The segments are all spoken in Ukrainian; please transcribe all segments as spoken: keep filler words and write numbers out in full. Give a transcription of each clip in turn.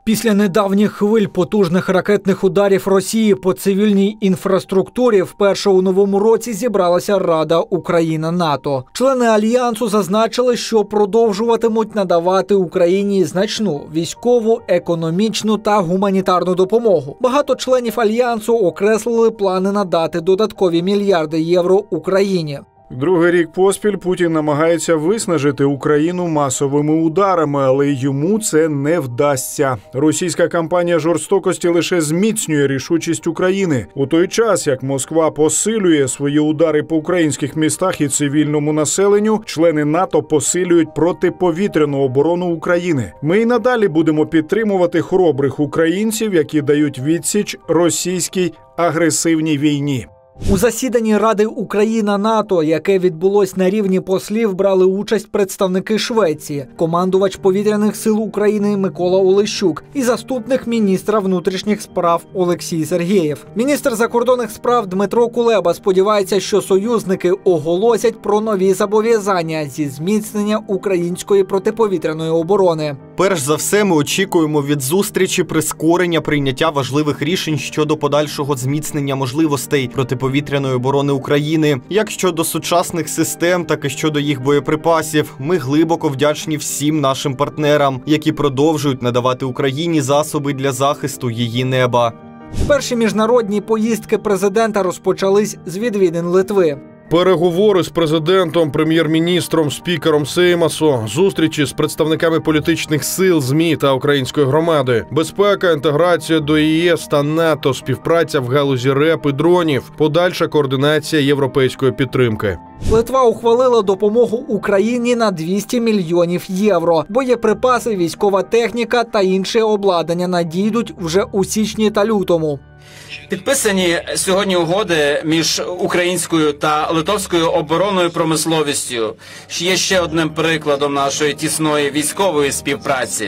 Після недавніх хвиль потужних ракетних ударів Росії по цивільній інфраструктурі вперше у новому році зібралася Рада Україна-НАТО. Члени Альянсу зазначили, що продовжуватимуть надавати Україні значну військову, економічну та гуманітарну допомогу. Багато членів Альянсу окреслили плани надати додаткові мільярди євро Україні. Другий рік поспіль Путін намагається виснажити Україну масовими ударами, але йому це не вдасться. Російська кампанія жорстокості лише зміцнює рішучість України. У той час, як Москва посилює свої удари по українських містах і цивільному населенню, члени НАТО посилюють протиповітряну оборону України. Ми й надалі будемо підтримувати хоробрих українців, які дають відсіч російській агресивній війні. У засіданні Ради Україна-НАТО, яке відбулось на рівні послів, брали участь представники Швеції, командувач повітряних сил України Микола Олещук і заступник міністра внутрішніх справ Олексій Сергєєв. Міністр закордонних справ Дмитро Кулеба сподівається, що союзники оголосять про нові зобов'язання зі зміцнення української протиповітряної оборони. Перш за все, ми очікуємо від зустрічі прискорення прийняття важливих рішень щодо подальшого зміцнення можливостей протиповітряної оборони України, як щодо сучасних систем, так і щодо їх боєприпасів. Ми глибоко вдячні всім нашим партнерам, які продовжують надавати Україні засоби для захисту її неба. Перші міжнародні поїздки президента розпочались з відвідин Литви. Переговори з президентом, прем'єр-міністром, спікером Сеймасу, зустрічі з представниками політичних сил, ЗМІ та української громади, безпека, інтеграція до ЄС та НАТО, співпраця в галузі РЕП і дронів, подальша координація європейської підтримки. Литва ухвалила допомогу Україні на двісті мільйонів євро. Боєприпаси, військова техніка та інше обладнання надійдуть вже у січні та лютому. Підписані сьогодні угоди між українською та литовською оборонною промисловістю, що є ще одним прикладом нашої тісної військової співпраці.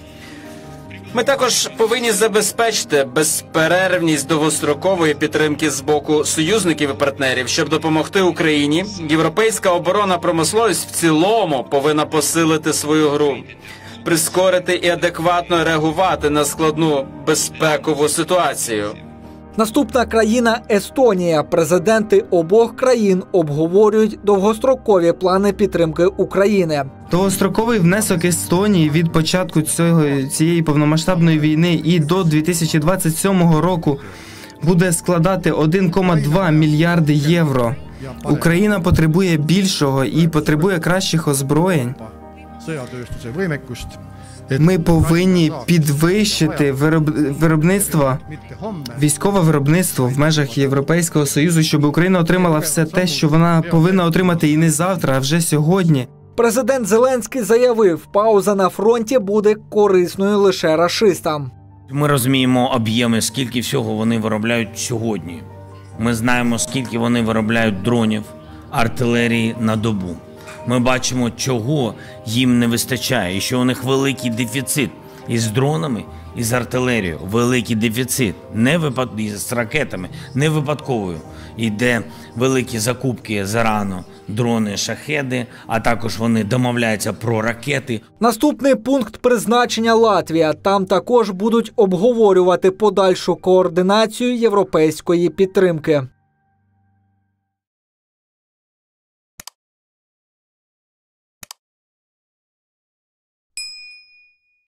Ми також повинні забезпечити безперервність довгострокової підтримки з боку союзників і партнерів, щоб допомогти Україні. Європейська оборонна промисловість в цілому повинна посилити свою гру, прискорити і адекватно реагувати на складну безпекову ситуацію. Наступна країна – Естонія. Президенти обох країн обговорюють довгострокові плани підтримки України. Довгостроковий внесок Естонії від початку цього, цієї повномасштабної війни і до дві тисячі двадцять сьомого року буде складати один цілих два мільярди євро. Україна потребує більшого і потребує кращих озброєнь. Ми повинні підвищити виробництво, військове виробництво в межах Європейського Союзу, щоб Україна отримала все те, що вона повинна отримати і не завтра, а вже сьогодні. Президент Зеленський заявив, пауза на фронті буде корисною лише рашистам. Ми розуміємо об'єми, скільки всього вони виробляють сьогодні. Ми знаємо, скільки вони виробляють дронів, артилерії на добу. Ми бачимо, чого їм не вистачає, і що у них великий дефіцит із дронами, і з артилерією. Великий дефіцит, не випад... з ракетами, не випадковою. Йде великі закупки зарано, дрони, шахеди, а також вони домовляються про ракети. Наступний пункт призначення – Латвія. Там також будуть обговорювати подальшу координацію європейської підтримки.